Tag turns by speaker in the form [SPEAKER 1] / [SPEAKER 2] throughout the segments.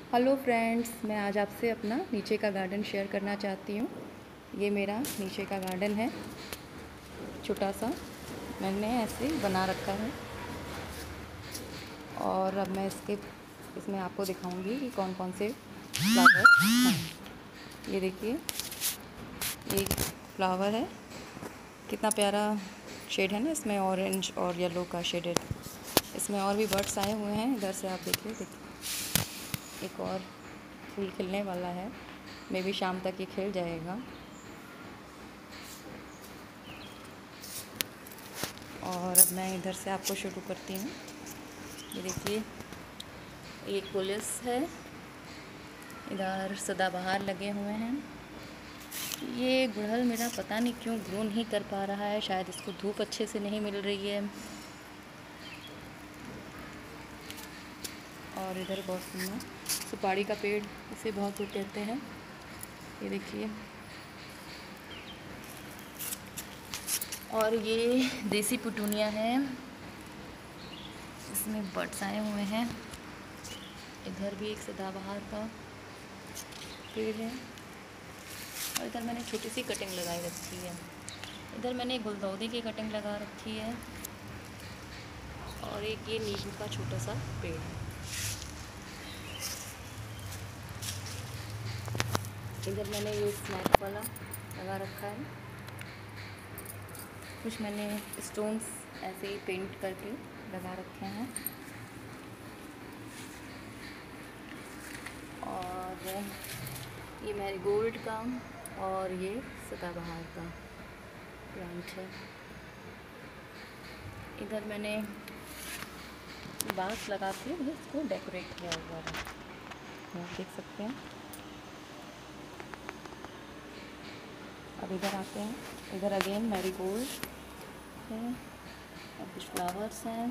[SPEAKER 1] Hello friends, मैं आज आपसे अपना नीचे का गार्डन शेयर करना चाहती हूँ। ये मेरा नीचे का गार्डन है, छोटा सा मैंने ऐसे बना रखा है। और अब मैं इसमें आपको दिखाऊंगी कि कौन कौन से फ्लावर हैं। ये देखिए, एक फ्लावर है, कितना प्यारा शेड है ना इसमें, ऑरेंज और येलो का शेडेड। इसमें और भी बर्ड्स आए हुए हैं, इधर से आप देखिए। एक और फूल खिलने वाला है, मे बी शाम तक ये खिल जाएगा। और अब मैं इधर से आपको शुरू करती हूँ। ये देखिए, एक पुलिस है, इधर सदाबहार लगे हुए हैं। ये गुड़हल मेरा पता नहीं क्यों ग्रो नहीं कर पा रहा है, शायद इसको धूप अच्छे से नहीं मिल रही है। और इधर बहुत सुंदर सुपारी का पेड़, इसे बहुत लोग कहते हैं। ये देखिए, और ये देसी पुटूनिया है, इसमें बर्ड्स आए हुए हैं। इधर भी एक सदाबहार का पेड़ है। और इधर मैंने छोटी सी कटिंग लगाई रखी है। इधर मैंने गुलदाउदी की कटिंग लगा रखी है। और एक ये नींबू का छोटा सा पेड़ है। इधर मैंने ये स्नैक वाला लगा रखा है। कुछ मैंने स्टोन्स ऐसे ही पेंट करके लगा रखे हैं। और ये मैरीगोल्ड का और ये सदाबहार का प्लांट है। इधर मैंने बांस लगा के इसको डेकोरेट किया हुआ है, आप देख सकते हैं। अब इधर आते हैं, इधर अगेन मैरीगोल्ड है और कुछ फ्लावर्स हैं।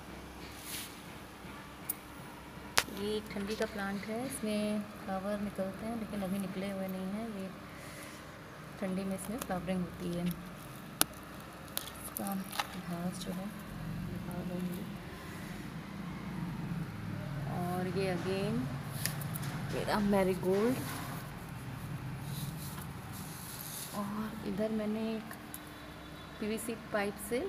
[SPEAKER 1] ये एक ठंडी का प्लांट है, इसमें फ्लावर निकलते हैं लेकिन अभी निकले हुए नहीं हैं। ये ठंडी में इसमें फ्लावरिंग होती है। इसका घास जो है निकाल लूँगी। और ये अगेन मेरा मैरीगोल्ड। और इधर मैंने एक पीवीसी पाइप से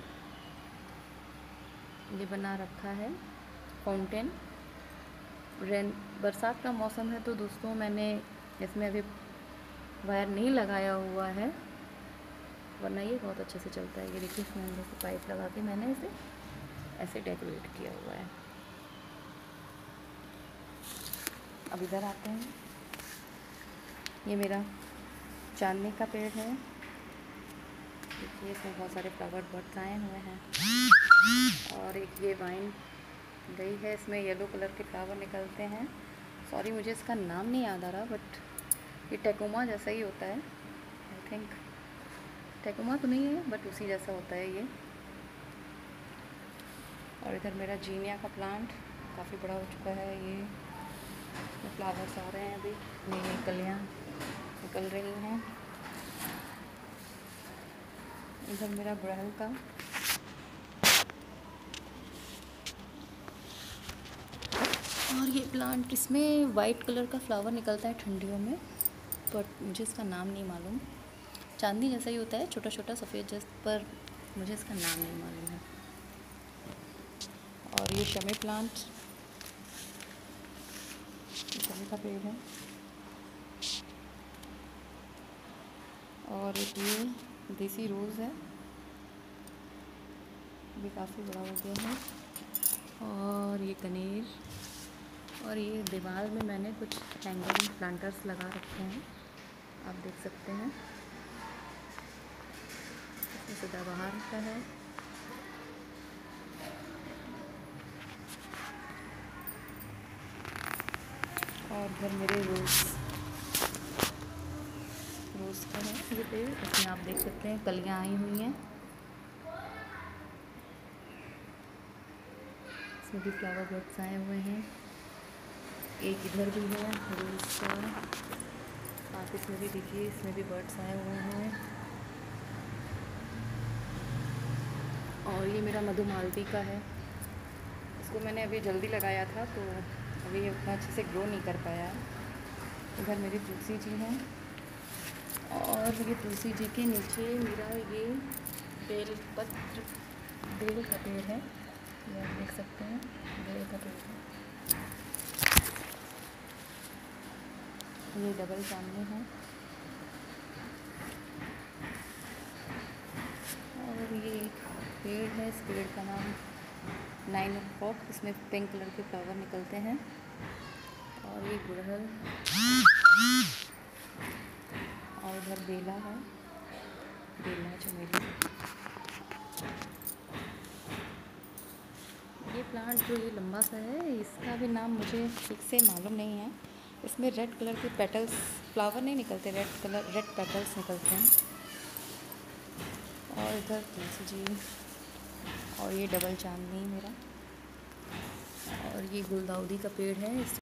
[SPEAKER 1] ये बना रखा है फाउंटेन। बरसात का मौसम है तो दोस्तों मैंने इसमें अभी वायर नहीं लगाया हुआ है, वरना ये बहुत अच्छे से चलता है। ये देखिए, इसमें अंदर से पाइप लगा के मैंने इसे ऐसे डेकोरेट किया हुआ है। अब इधर आते हैं, ये मेरा चांदनी का पेड़ है। देखिए, इसमें बहुत सारे फ्लावर बर्ड्स आए हुए हैं। और एक ये वाइन गई है, इसमें येलो कलर के फ्लावर निकलते हैं। सॉरी, मुझे इसका नाम नहीं याद आ रहा, बट ये टेकोमा जैसा ही होता है। आई थिंक टेकोमा तो नहीं है, बट उसी जैसा होता है ये। और इधर मेरा जीनिया का प्लांट काफ़ी बड़ा हो चुका है। ये इसमें फ्लावर्स आ रहे हैं, अभी नई नई कलियाँ निकल रही हैं। इधर मेरा गुड़हल का और ये प्लांट, इसमें वाइट कलर का फ्लावर निकलता है ठंडियों में, बट मुझे इसका नाम नहीं मालूम। चांदनी जैसा ही होता है, छोटा छोटा सफ़ेद जैसा, पर मुझे इसका नाम नहीं मालूम है। और ये शमी प्लांट, शमी का पेड़ है। और एक ये देसी रोज़ है, ये काफ़ी बड़ा हो गया है। और ये कनेर। और ये दीवार में मैंने कुछ हैंगिंग प्लांटर्स लगा रखे हैं, आप देख सकते हैं। इसमें सदाबहार का है। और इधर मेरे रोज़ का है ये पेड़, इसमें आप देख सकते हैं कलियाँ आई हुई हैं। इसमें भी फ्लावर बर्ड्स आए हुए हैं। एक इधर भी है रोज़ का, आप इसमें भी देखिए, इसमें भी बर्ड्स आए हुए हैं। और ये मेरा मधुमालती का है, इसको मैंने अभी जल्दी लगाया था तो अभी ये उतना अच्छे से ग्रो नहीं कर पाया है। इधर मेरी तुलसी जी हैं और ये तुलसी जी के नीचे मेरा ये बेलपत्र, बेल का पेड़ है, ये आप देख सकते हैं, बेल का पेड़ है। ये डबल चांदनी है और ये एक पेड़ है, इस पेड़ का नाम 9 o'clock, इसमें पिंक कलर के फ्लावर निकलते हैं। और ये गुड़हल और इधर बेला है, बेला चमेली। ये प्लांट जो ये लंबा सा है, इसका भी नाम मुझे ठीक से मालूम नहीं है। इसमें रेड कलर के पेटल्स, फ्लावर नहीं निकलते, रेड पेटल्स निकलते हैं। और इधर तुलसी जी और ये डबल चांदनी मेरा, और ये गुलदाउदी का पेड़ है।